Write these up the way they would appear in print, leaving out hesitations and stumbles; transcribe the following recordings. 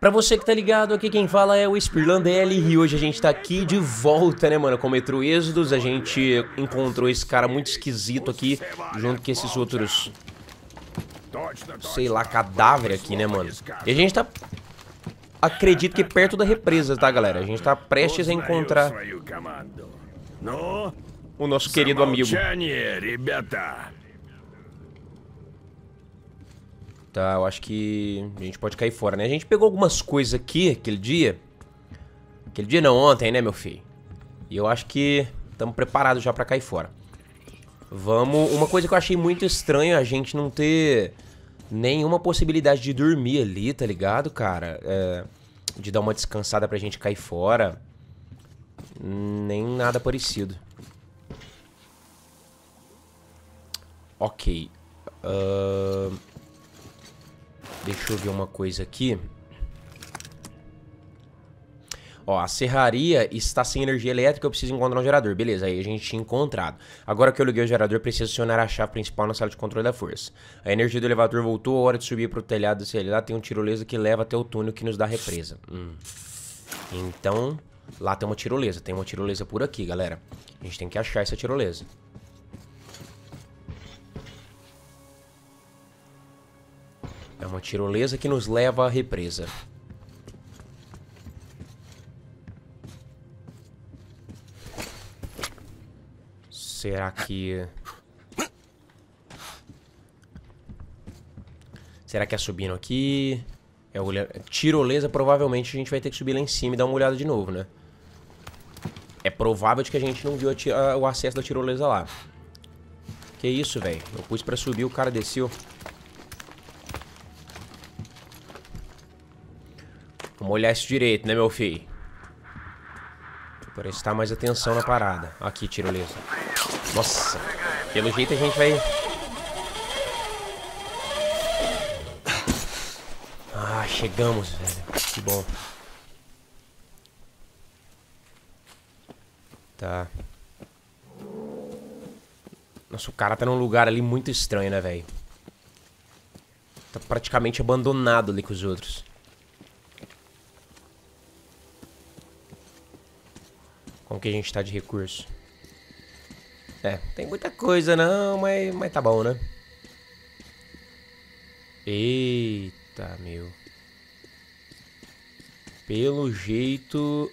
Pra você que tá ligado, aqui quem fala é o Spirlandelli e hoje a gente tá aqui de volta, né, mano, com o Metro Exodus. A gente encontrou esse cara muito esquisito aqui, junto com esses outros, sei lá, cadáver aqui, né, mano. E a gente tá, acredito que perto da represa, tá, galera? A gente tá prestes a encontrar o nosso querido amigo. Tá, eu acho que a gente pode cair fora, né? A gente pegou algumas coisas aqui aquele dia. Aquele dia não, ontem, né, meu filho? E eu acho que estamos preparados já pra cair fora. Vamos... Uma coisa que eu achei muito estranha, a gente não ter nenhuma possibilidade de dormir ali, tá ligado, cara? De dar uma descansada pra gente cair fora. Nem nada parecido. Ok. Deixa eu ver uma coisa aqui. Ó, a serraria está sem energia elétrica, eu preciso encontrar um gerador. Beleza, aí a gente tinha encontrado. Agora que eu liguei o gerador, preciso acionar a chave principal na sala de controle da força. A energia do elevador voltou, a hora de subir para o telhado do lá tem um tirolesa que leva até o túnel que nos dá a represa. Então, lá tem uma tirolesa. Tem uma tirolesa por aqui, galera. A gente tem que achar essa tirolesa. É uma tirolesa que nos leva à represa. Será que... Será que é subindo aqui? É tirolesa, provavelmente a gente vai ter que subir lá em cima e dar uma olhada de novo, né? É provável de que a gente não viu o acesso da tirolesa lá. Que isso, velho? Eu pus pra subir, o cara desceu. Vamos olhar isso direito, né, meu filho? Prestar mais atenção na parada. Aqui, tirolesa. Nossa, pelo jeito a gente vai... Ah, chegamos, velho. Que bom. Tá. Nossa, o cara tá num lugar ali muito estranho, né, velho? Tá praticamente abandonado ali com os outros. Como que a gente tá de recurso? Tem muita coisa não, mas tá bom, né? Eita, meu. Pelo jeito...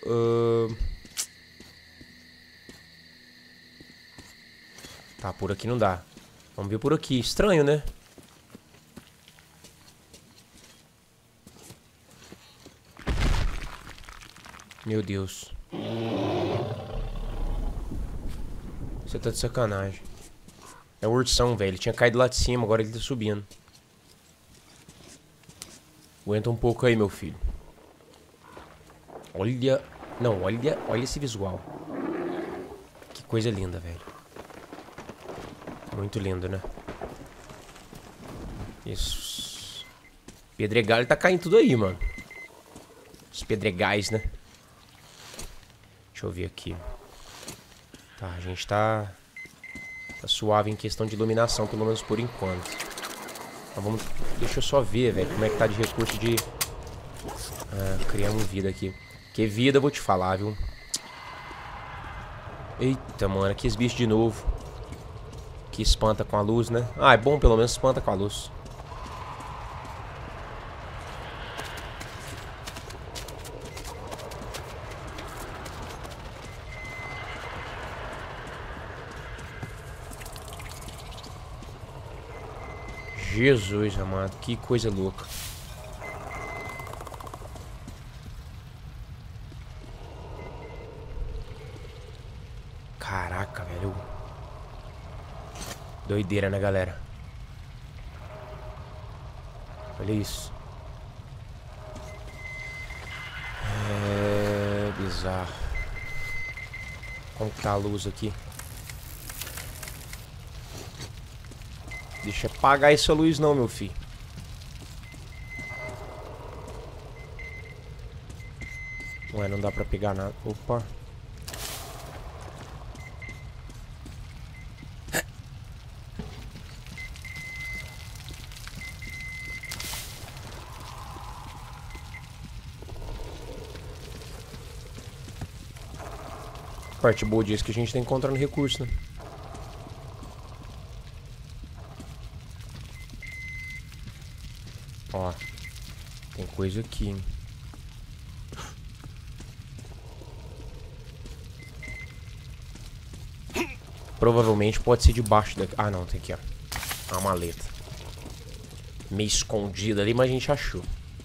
Tá, por aqui não dá. Vamos ver por aqui. Estranho, né? Meu Deus. Você tá de sacanagem. É o ursão, velho. Ele tinha caído lá de cima, agora ele tá subindo. Aguenta um pouco aí, meu filho. Olha... Não, olha esse visual. Que coisa linda, velho. Muito lindo, né? Isso. Pedregal tá caindo tudo aí, mano. Os pedregais, né? Deixa eu ver aqui. Tá, a gente tá suave em questão de iluminação, pelo menos por enquanto. Então vamos... Deixa eu só ver, velho, como é que tá de recurso de... criamos vida aqui. Que vida, eu vou te falar, viu? Eita, mano, aqui esse bicho de novo. Que espanta com a luz, né? Ah, é bom, pelo menos espanta com a luz. Jesus, amado, que coisa louca. Caraca, velho. Doideira, né, galera? Olha isso. É bizarro. Como que tá a luz aqui? Deixa eu apagar essa luz não, meu filho. Ué, não dá pra pegar nada. Opa. Parte boa disso que a gente tá encontrando recurso, né? Ó, tem coisa aqui, hein? Provavelmente pode ser debaixo daqui. Ah, não, tem aqui, ó. Uma maleta. Meio escondida ali, mas a gente achou.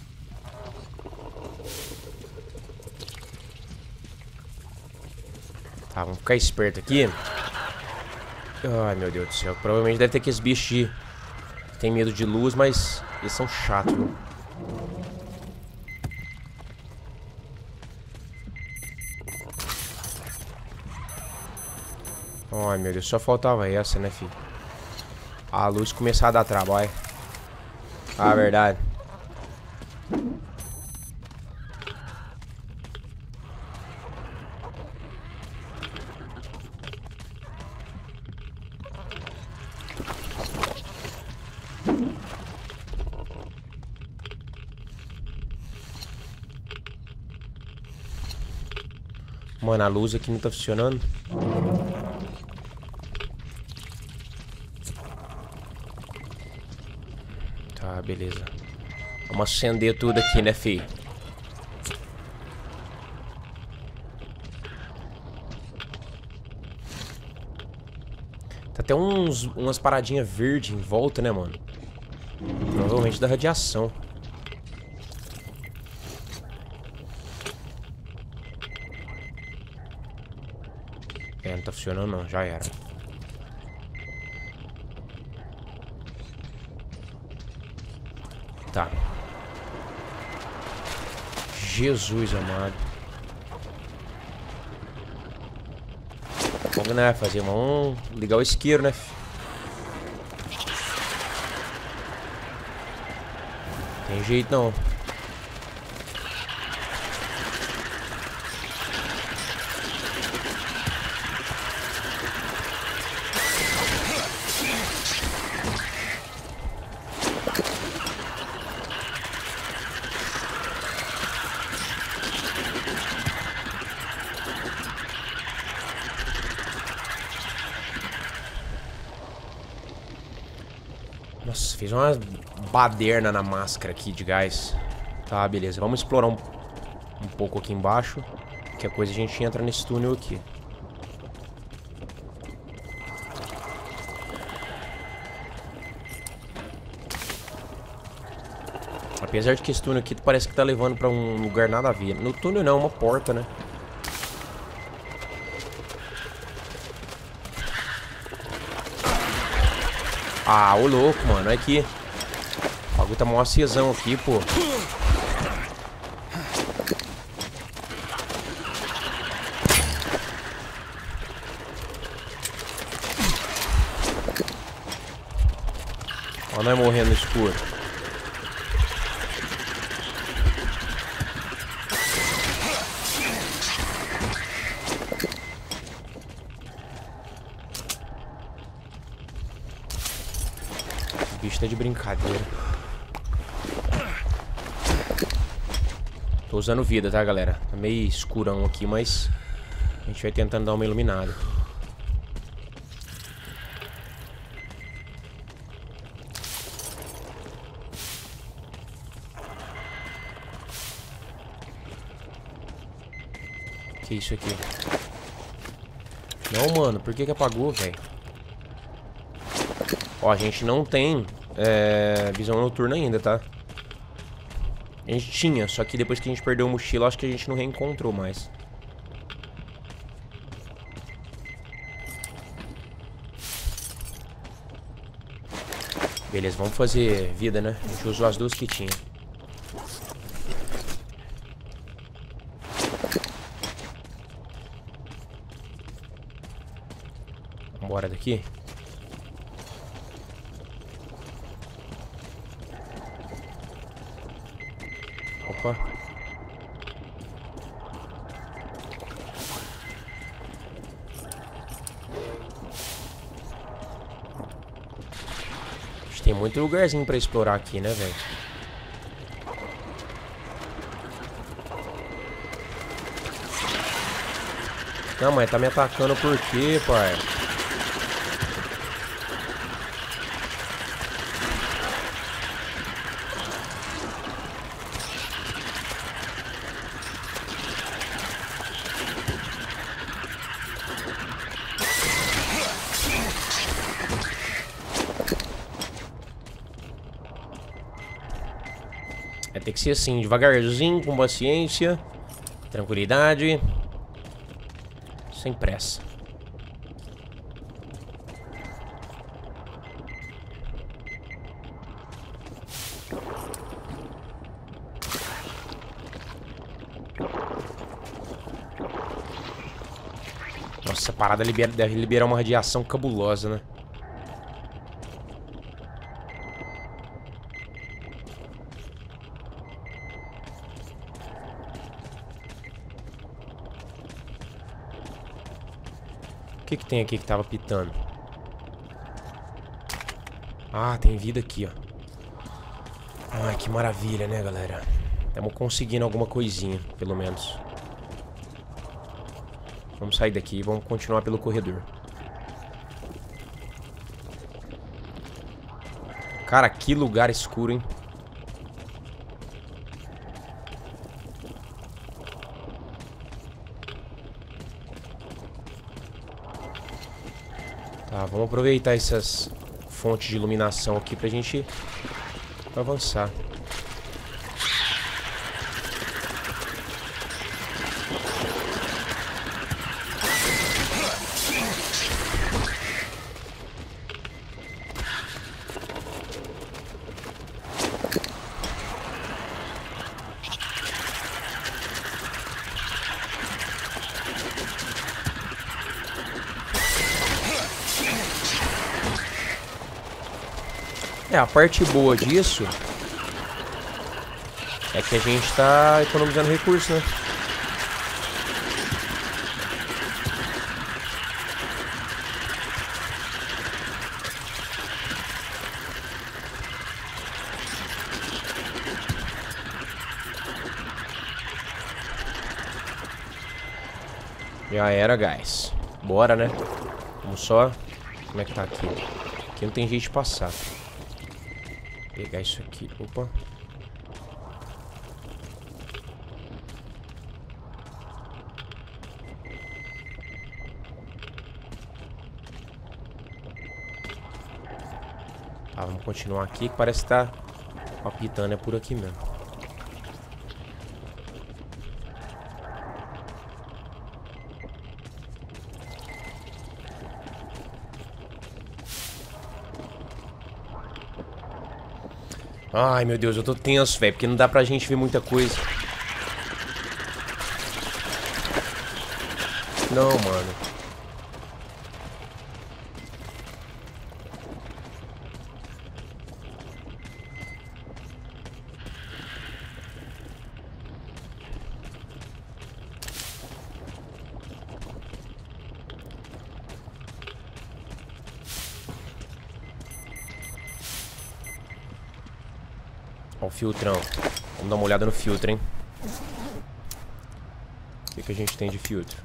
Tá, vamos ficar esperto aqui. Ai, meu Deus do céu. Provavelmente deve ter aqueles bichos que tem medo de luz, mas eles são chatos, viu? Ai, meu Deus, só faltava essa, né, filho? A luz começar a dar trabalho. Ah, verdade. Mano, a luz aqui não tá funcionando. Tá, beleza. Vamos acender tudo aqui, né, fi? Tá até umas paradinhas verdes em volta, né, mano? Provavelmente da radiação. É, não tá funcionando não, já era. Tá. Jesus amado. Como né, fazer? Vamos ligar o isqueiro, né? Tem jeito não. Nossa, fez uma baderna na máscara aqui de gás. Tá, beleza. Vamos explorar um pouco aqui embaixo. Que a coisa a gente entra nesse túnel aqui. Apesar de que esse túnel aqui parece que tá levando pra um lugar nada a ver. No túnel não, uma porta, né? Ah, ô louco, mano. Olha aqui. O bagulho tá mó acesão aqui, pô. Ó, nós morrendo no escuro. O bicho tá de brincadeira. Tô usando vida, tá, galera? Tá meio escurão aqui, mas a gente vai tentando dar uma iluminada. Que isso aqui? Não, mano, por que apagou, velho? Ó, a gente não tem visão noturna ainda, tá? A gente tinha, só que depois que a gente perdeu a mochila, acho que a gente não reencontrou mais. Beleza, vamos fazer vida, né? A gente usou as duas que tinha. Vambora daqui. Opa. Tem muito lugarzinho pra explorar aqui, né, velho? Não, mas tá me atacando por quê, pai? Vai ter que ser assim, devagarzinho, com paciência, tranquilidade, sem pressa. Nossa, essa parada deve liberar uma radiação cabulosa, né? O que que tem aqui que tava pitando? Ah, tem vida aqui, ó. Ai, que maravilha, né, galera? Estamos conseguindo alguma coisinha, pelo menos. Vamos sair daqui e vamos continuar pelo corredor. Cara, que lugar escuro, hein? Tá, vamos aproveitar essas fontes de iluminação aqui pra gente avançar. É, a parte boa disso é que a gente tá economizando recursos, né? Já era, guys. Bora, né? Vamos só... Como é que tá aqui? Aqui não tem jeito de passar. Pegar isso aqui. Opa. Tá, vamos continuar aqui, que parece que tá palpitando, é por aqui mesmo. Ai, meu Deus, eu tô tenso, velho, porque não dá pra gente ver muita coisa. Não, mano. Ó o filtrão. Vamos dar uma olhada no filtro, hein? O que a gente tem de filtro?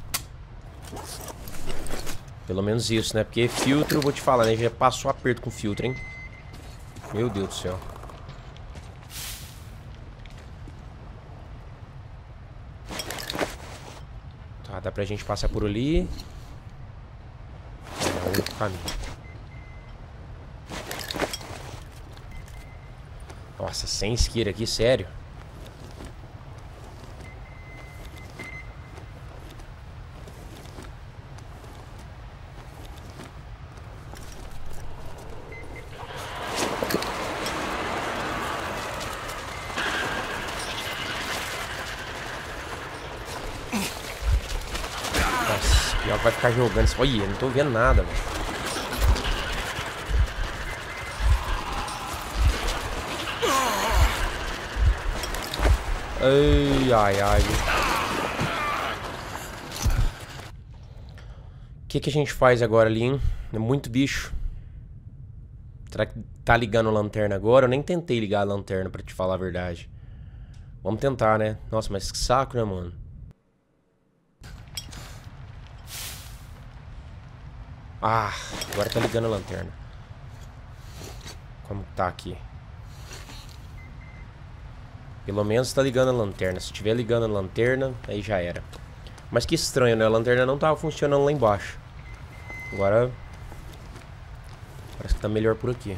Pelo menos isso, né? Porque filtro, eu vou te falar, né? Já passou aperto com filtro, hein? Meu Deus do céu. Tá, dá pra gente passar por ali. É o outro caminho. Nossa, sem isqueira aqui, sério? Nossa, pior que vai ficar jogando isso. Olha, eu não tô vendo nada, velho. Ai, ai, ai. O que que a gente faz agora ali, hein? É muito bicho. Será que tá ligando a lanterna agora? Eu nem tentei ligar a lanterna, pra te falar a verdade. Vamos tentar, né? Nossa, mas que saco, né, mano? Ah, agora tá ligando a lanterna. Como que tá aqui? Pelo menos tá ligando a lanterna. Se tiver ligando a lanterna, aí já era. Mas que estranho, né? A lanterna não tava funcionando lá embaixo. Agora... parece que tá melhor por aqui.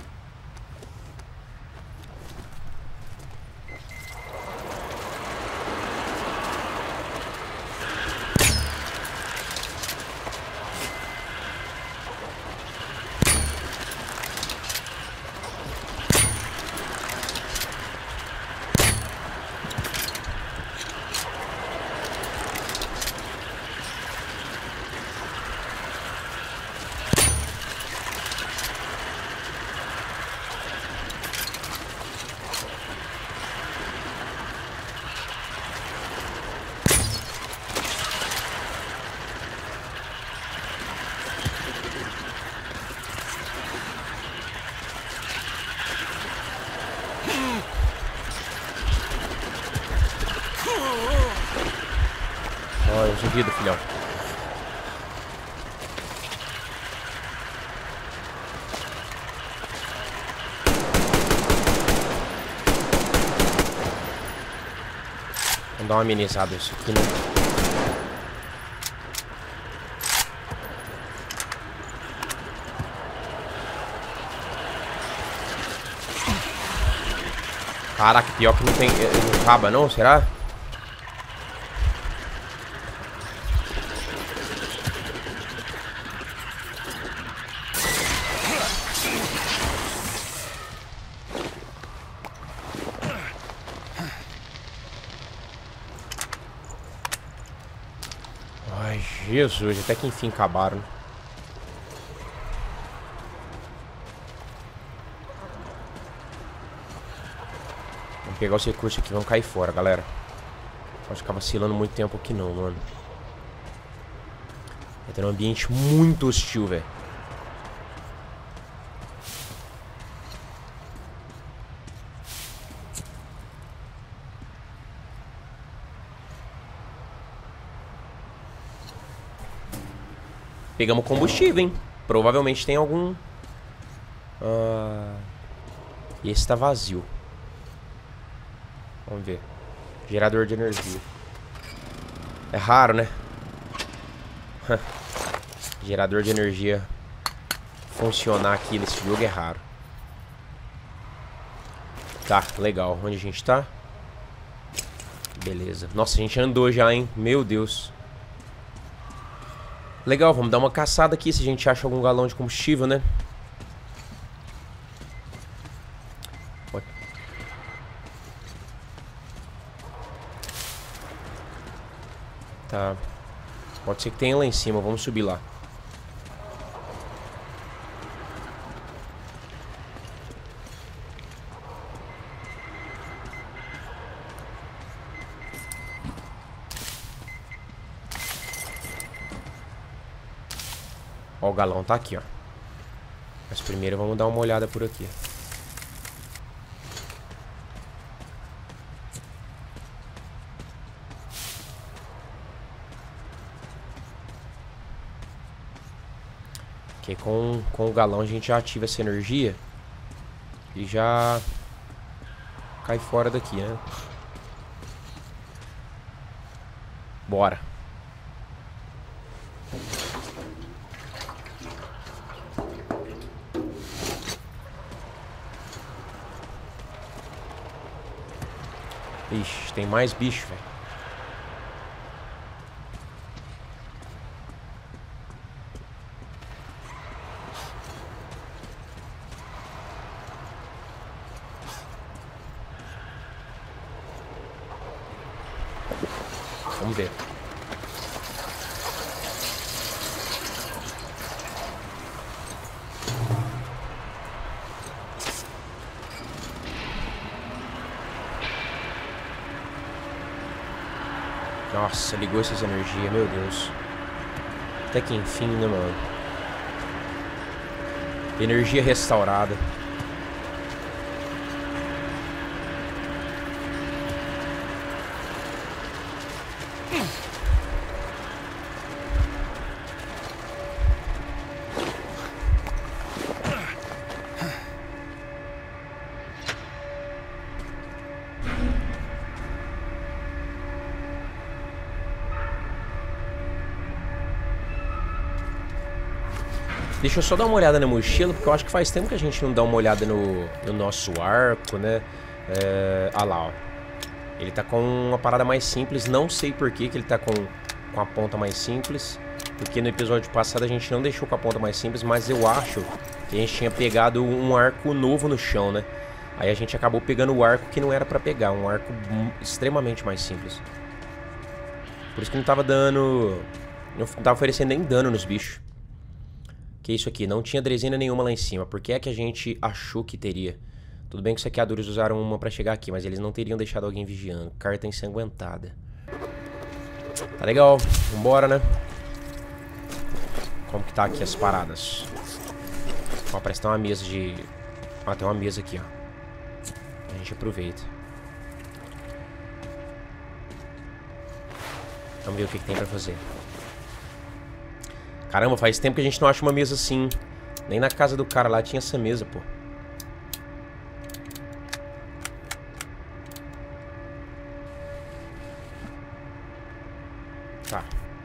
Ó, eu duvido, filhão. Vamos dar uma amenizada isso aqui, né? Caraca, pior que não tem... não acaba não, será? Ai, Jesus, até que enfim acabaram. Vamos pegar os recursos aqui, vamos cair fora, galera. Não pode ficar vacilando muito tempo aqui não, mano. Vai ter um ambiente muito hostil, velho. Pegamos combustível, hein? Provavelmente tem algum... E esse tá vazio. Vamos ver. Gerador de energia. É raro, né? Gerador de energia funcionar aqui nesse jogo é raro. Tá, legal. Onde a gente tá? Beleza. Nossa, a gente andou já, hein? Meu Deus. Legal, vamos dar uma caçada aqui se a gente acha algum galão de combustível, né? Tá. Pode ser que tenha lá em cima, vamos subir lá. Ó, o galão tá aqui, ó. Mas primeiro vamos dar uma olhada por aqui. Porque com o galão a gente já ativa essa energia e já cai fora daqui, né? Bora. Ixi, tem mais bicho, velho. Vamos ver. Nossa, ligou essas energias, meu Deus. Até que enfim, né, mano? Energia restaurada. Deixa eu só dar uma olhada na mochila, porque eu acho que faz tempo que a gente não dá uma olhada no nosso arco, né? Ah lá, ó. Ele tá com uma parada mais simples. Não sei por que ele tá com a ponta mais simples. Porque no episódio passado a gente não deixou com a ponta mais simples. Mas eu acho que a gente tinha pegado um arco novo no chão, né? Aí a gente acabou pegando o arco que não era pra pegar. Um arco extremamente mais simples. Por isso que não tava dando... Não tava oferecendo nem dano nos bichos. Que isso aqui? Não tinha dresina nenhuma lá em cima. Por que é que a gente achou que teria? Tudo bem que os saqueadores usaram uma pra chegar aqui, mas eles não teriam deixado alguém vigiando. Carta ensanguentada. Tá legal. Vambora, né? Como que tá aqui as paradas? Ó, parece que tem uma mesa de... Ah, tem uma mesa aqui, ó. A gente aproveita. Vamos ver o que tem pra fazer. Caramba, faz tempo que a gente não acha uma mesa assim. Nem na casa do cara lá tinha essa mesa, pô. Tá.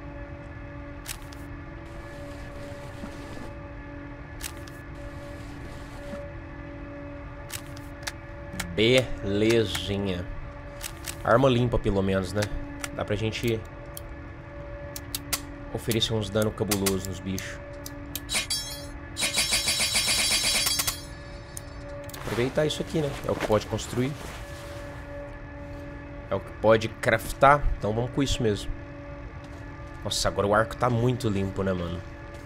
Belezinha. Arma limpa, pelo menos, né? Dá pra gente oferecer uns danos cabulosos nos bichos. Aproveitar isso aqui, né? É o que pode construir. É o que pode craftar. Então vamos com isso mesmo. Nossa, agora o arco tá muito limpo, né, mano?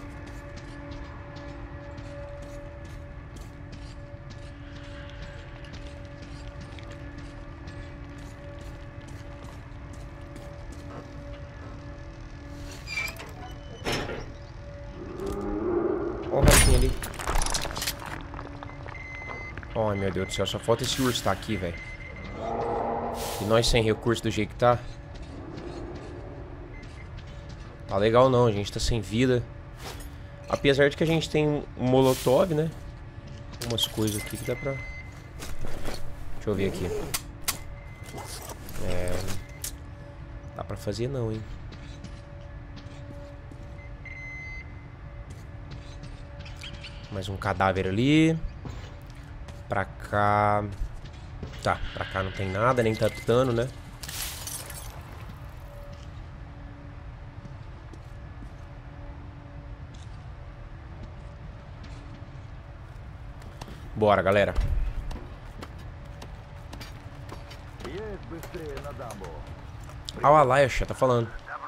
Olha o ratinho ali. Ai, meu Deus do céu. Só falta esse urso tá aqui, velho. E nós sem recurso do jeito que tá. Tá legal não, a gente tá sem vida. Apesar de que a gente tem um molotov, né? Umas coisas aqui que dá pra... Deixa eu ver aqui. Dá pra fazer não, hein? Mais um cadáver ali. Pra cá... Tá, pra cá não tem nada, nem tapitando, né? Bora, galera. Ah, o Alaixa tá falando.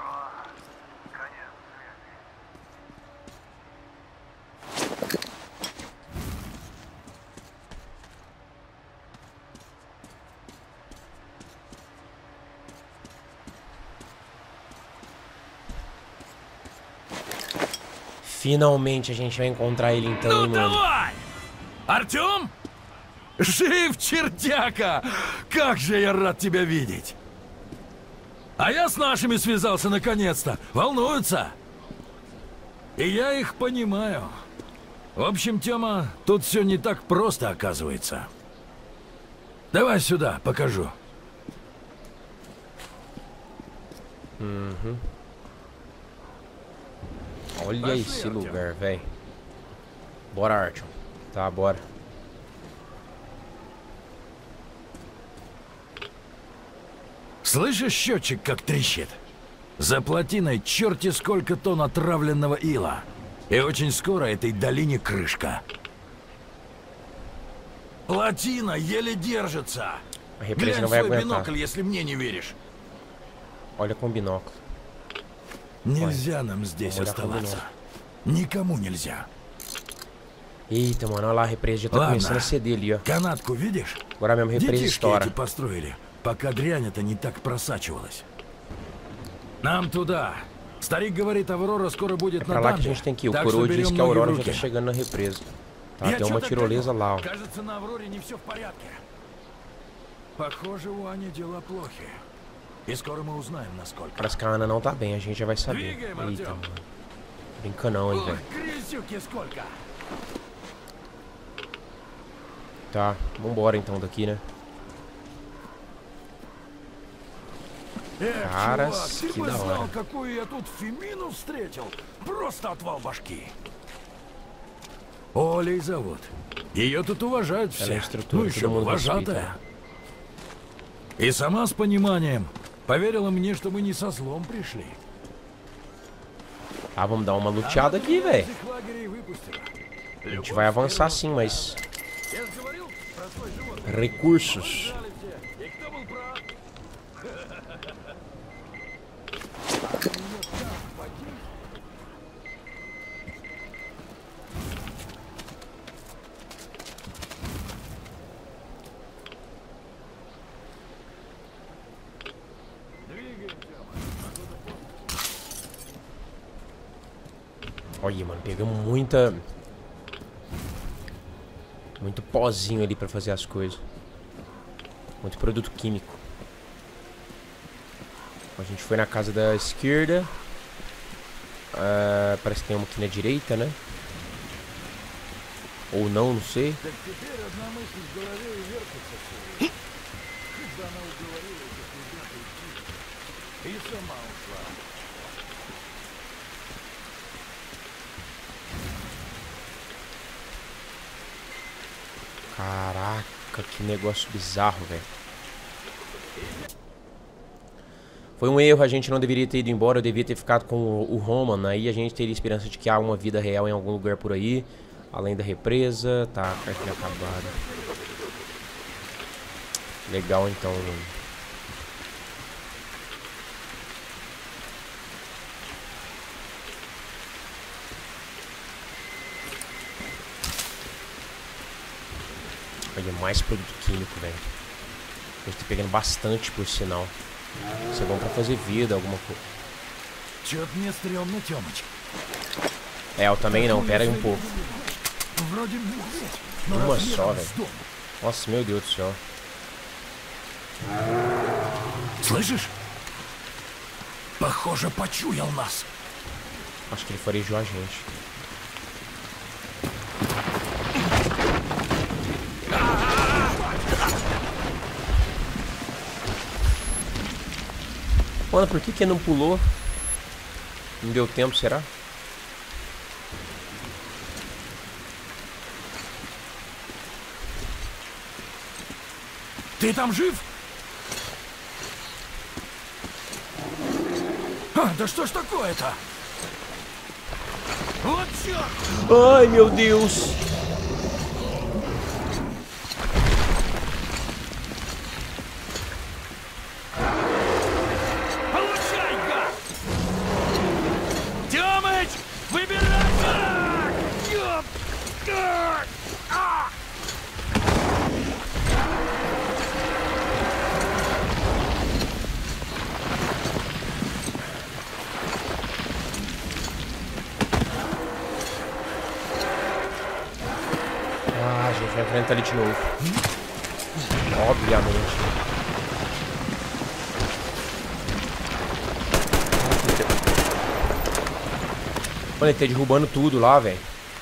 Finalmente a gente vai encontrar ele então, hein, mano. Артем? Жив, чертяка! Как же я рад тебя видеть! А я с нашими связался наконец-то. Волнуются. И я их понимаю. В общем, Тёма, тут все не так просто оказывается. Давай сюда, покажу. Olha esse lugar, velho. Bora, Artyom. Tá, bora. Слышишь, счетчик как трещит? За плотиной черти сколько тонн отравленного ила. И очень скоро этой долине крышка. Плотина еле держится. Глянь в свой бинокль, если мне не веришь. Olha com binóculo. Нельзя нам здесь оставаться. Никому нельзя. Eita, mano, olha lá, a represa já tá começando a ceder ali, ó. Канатку видишь? Agora mesmo a represa estoura. Детишки эти построили, пока дрянь-то не так просачивалась. Нам туда. Старик говорит, Аврора скоро будет на pra lá que a gente tem que ir. O coroa diz que a Aurora já tá chegando na represa. Tá, tem uma tirolesa lá, ó. Кажется, на Авроре не все в порядке. Похоже, у Ани дела плохи. И скоро мы узнаем, насколько. Parece que a Ana não tá bem, a gente já vai saber. Eita, mano. Brinca não, hein, velho. Tá, vambora então daqui, né? Caras, que da hora. Какую я тут Фемину встретил. Просто отвал башки. Олей зовут. Ее тут уважают все. Ну еще вожатая. И сама с пониманием поверила мне, что мы не со злом пришли. Ah, vamos dar uma luteada aqui, velho. A gente vai avançar sim, mas... Recursos. Olha, mano, pegamos muito pozinho ali pra fazer as coisas. Muito produto químico. A gente foi na casa da esquerda. Parece que tem uma aqui na direita, né? Ou não, não sei. Caraca, que negócio bizarro, velho. Foi um erro, a gente não deveria ter ido embora, eu devia ter ficado com o Roman. Aí a gente teria esperança de que há uma vida real em algum lugar por aí. Além da represa. Tá, cartinha acabada. Legal então, mano. Olha, mais produto químico, velho. A gente tá pegando bastante, por sinal. Isso é bom pra fazer vida, alguma coisa. É, eu também não. Pera aí um pouco. Uma só, velho. Nossa, meu Deus do céu. Слышишь? Похоже, почуял нас. Acho que ele farejou a gente. Mano, por que não pulou? Não deu tempo, será? Ты там жив? Да что ж такое-то? Вот чёрт! Ai, meu Deus! Ah, a gente vai enfrentar ele de novo. Obviamente. Mano, ele tá derrubando tudo lá, velho.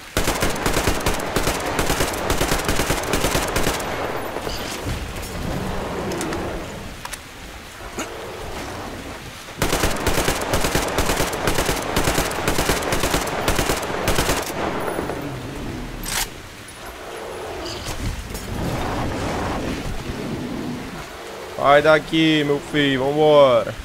Sai daqui, meu filho, vambora.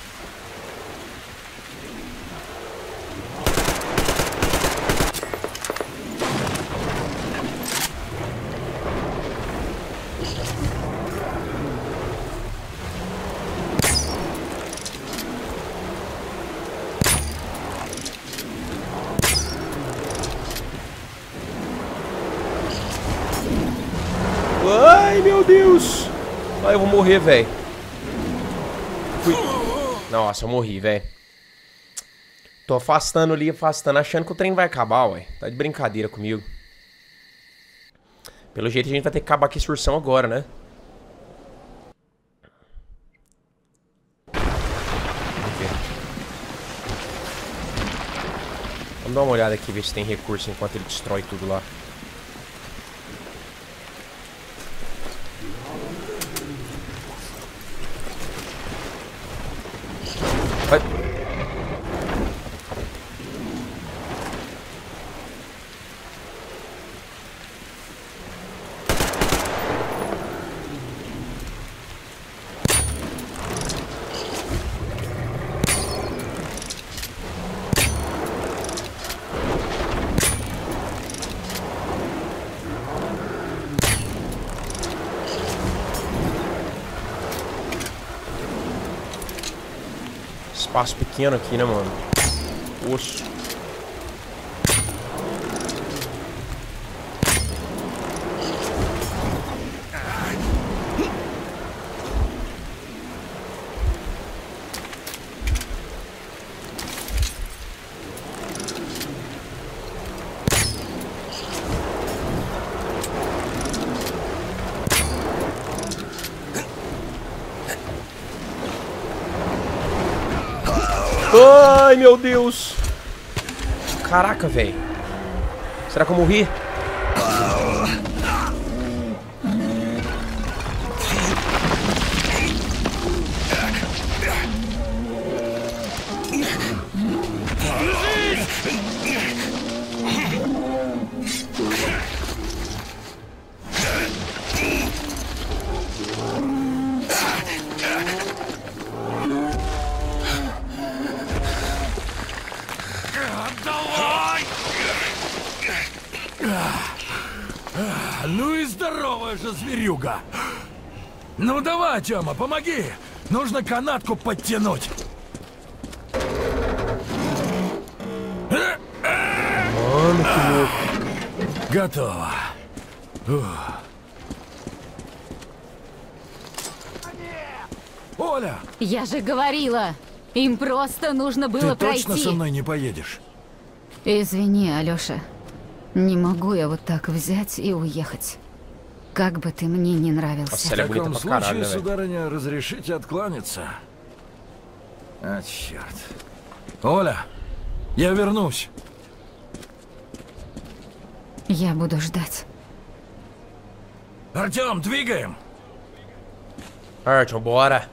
Ai, meu Deus. Ai, eu vou morrer, velho. Nossa, eu morri, velho. Tô afastando ali, afastando, achando que o trem vai acabar, ué. Tá de brincadeira comigo. Pelo jeito a gente vai ter que acabar com essa ursão agora, né? Vamos ver. Vamos dar uma olhada aqui, ver se tem recurso enquanto ele destrói tudo lá. Vai. Espaço pequeno aqui, né, mano? Oxi. Ai, meu Deus. Caraca, velho. Será que eu morri? Ну и здоровая же зверюга. Ну давай, Тёма, помоги. Нужно канатку подтянуть. Готово. Оля! Я же говорила, им просто нужно было Ты пройти. точно со мной не поедешь? Извини, Алёша. Не могу я вот так взять и уехать. Как бы ты мне не нравился. В таком случае, сударыня, разрешите откланяться. А, черт. Оля, я вернусь. Я буду ждать. Артём, двигаем. Artyom, bora.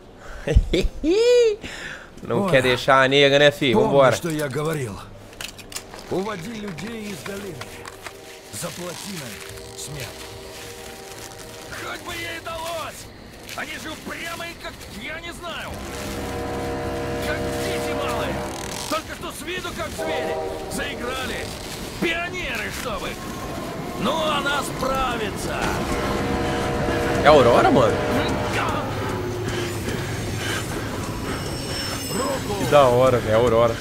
Não quer deixar a nega, né, filho? Помни, Vambora. что я говорил. Уводи людей из долины. Заплати на их смерть. Хоть бы ей удалось! Они же упрямые, как я не знаю. Как дети малые. Только что с виду как звери. Заиграли. Пионеры, чтобы. Ну, она справится. É a Aurora, mano? Que da hora, velho. É a Aurora.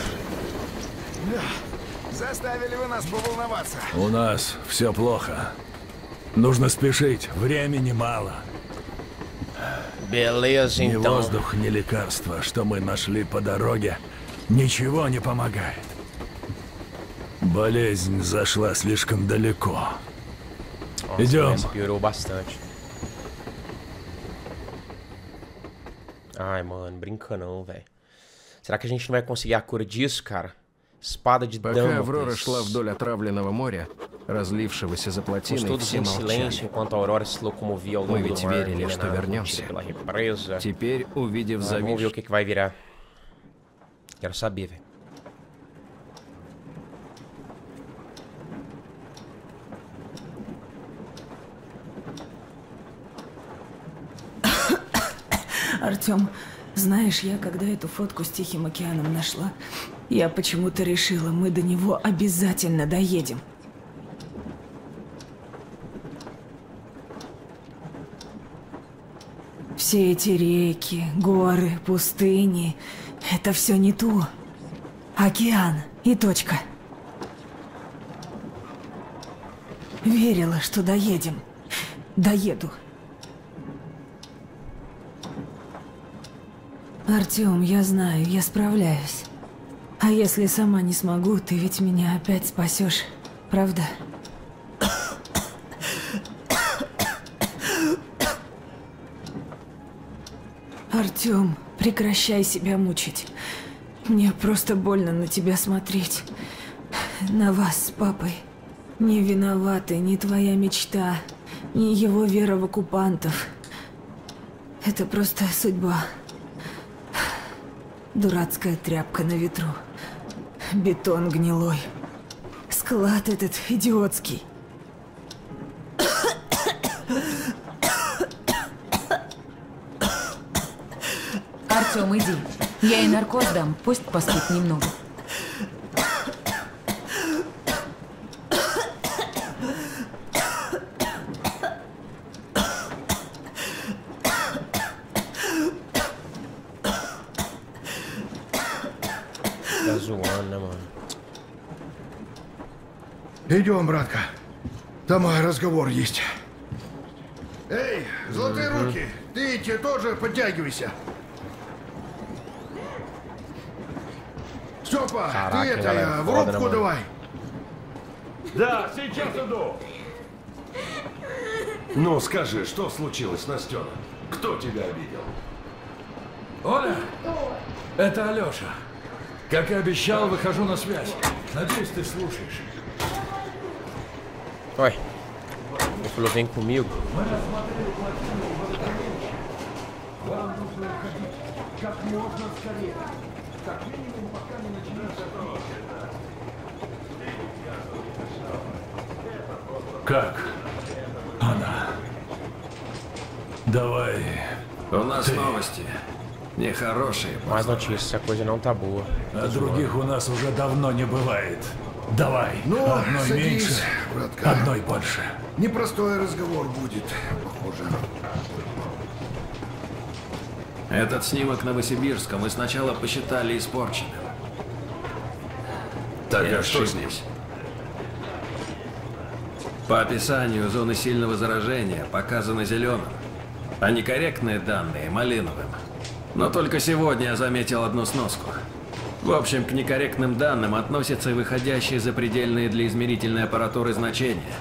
Заставили вы нас поволноваться. У нас все плохо. Нужно спешить, времени мало. Beleza, Ни então. воздух, ни лекарства, что мы нашли по дороге, ничего не помогает. Болезнь зашла слишком далеко. Nossa, Идем. essa piorou bastante. Ai, mano, brinca não, velho. Será que a gente não vai conseguir a cura disso, cara? Espada de Пока Аврора Damocles. шла вдоль отравленного моря, разлившегося за Estamos плотиной, todos все em silêncio молчали. enquanto a Aurora se locomovia ao longo Мы do ведь mar, верили, что envenenada, вернемся. contida pela represa. Теперь, увидев Vamos ver o завис... que vai virar. Quero saber, velho. Артём, знаешь, я когда эту фотку с Тихим океаном нашла, я почему-то решила, мы до него обязательно доедем. Все эти реки, горы, пустыни — это все не то. Океан и точка. Верила, что доедем. Доеду. Артём, я знаю, я справляюсь. А если сама не смогу, ты ведь меня опять спасешь, правда? Артём, прекращай себя мучить. Мне просто больно на тебя смотреть. На вас с папой. Не виноваты ни твоя мечта, ни его вера в оккупантов. Это просто судьба. Дурацкая тряпка на ветру. Бетон гнилой. Склад этот идиотский. Артём, иди. Я ей наркоз дам, пусть поспит немного. Tá zoando, né, mano? Идем, братка. Там разговор есть. Эй, золотые руки, ты те тоже подтягивайся. Степа, Caraca, ты это, galera, в foda, né, рубку mano? давай. Да, сейчас иду. Ну, скажи, что случилось, Настена? Кто тебя обидел? Оля, это Алёша. Как и обещал, выхожу на связь. Надеюсь, ты слушаешь. Oi. Ele falou, vem comigo. Как она? Давай. У нас новости. Нехорошие. Mais notícias, a coisa não tá boa. А других у нас уже давно не бывает. Давай. Ну, одной садись, меньше, братка. одной больше. Непростой разговор будет, похоже. Этот снимок Новосибирска мы сначала посчитали испорченным. Так, И а что с ошиблись. По описанию зоны сильного заражения показаны зеленым, а некорректные данные малиновым. Но только сегодня я заметил одну сноску. В общем, к некорректным данным относятся и выходящие за предельные для измерительной аппаратуры значения.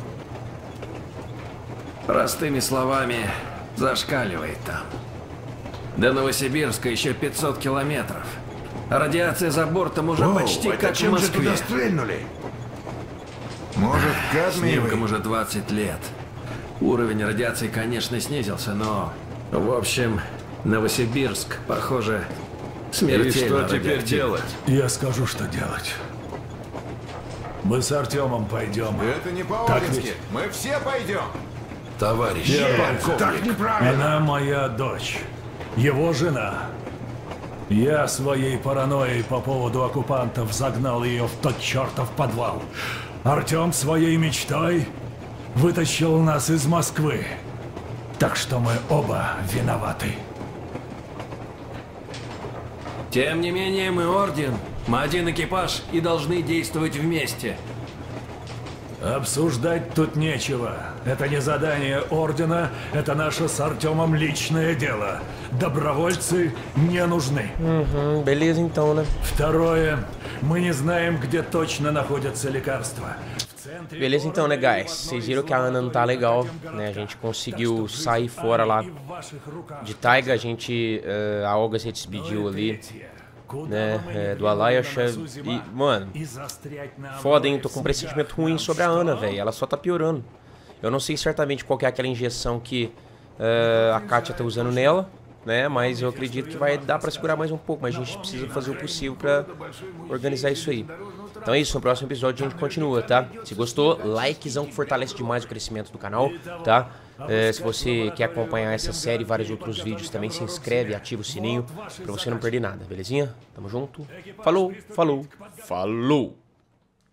Простыми словами, зашкаливает там. До Новосибирска еще 500 километров. А радиация за бортом уже почти это как в чем же Москве. туда стрельнули? Может, кадмиевый? Снимкам уже 20 лет. Уровень радиации, конечно, снизился, но... В общем, Новосибирск, похоже, И смертельно что теперь радиоактивен. делать? Я скажу, что делать. Мы с Артемом пойдем. Это не Так по-орденски. ведь? Мы все пойдем. Товарищ Так полковник. неправильно. Она моя дочь. Его жена. Я своей паранойей по поводу оккупантов загнал ее в тот чертов подвал. Артем своей мечтой вытащил нас из Москвы. Так что мы оба виноваты. Тем не менее, мы орден. Мы один экипаж и должны действовать вместе. Обсуждать тут нечего. Это не задание Ордена, это наше с Артемом личное дело. Добровольцы не нужны. Beleza então, né? Второе. Мы не знаем, где точно находятся лекарства. Beleza então, né, guys? Vocês viram que a Ana não tá legal, né? A gente conseguiu sair fora lá de Taiga, a gente... a Olga se despediu ali, né? Do Alayasha. E, mano, foda, hein? Tô com um pressentimento ruim sobre a Ana, velho. Ela só tá piorando. Eu não sei certamente qual que é aquela injeção que a Kátia tá usando nela, né? Mas eu acredito que vai dar pra segurar mais um pouco. Mas a gente precisa fazer o possível pra organizar isso aí. Então é isso, no próximo episódio a gente continua, tá? Se gostou, likezão que fortalece demais o crescimento do canal, tá? Se você quer acompanhar essa série e vários outros vídeos também, se inscreve e ativa o sininho pra você não perder nada, belezinha? Tamo junto. Falou, falou, falou!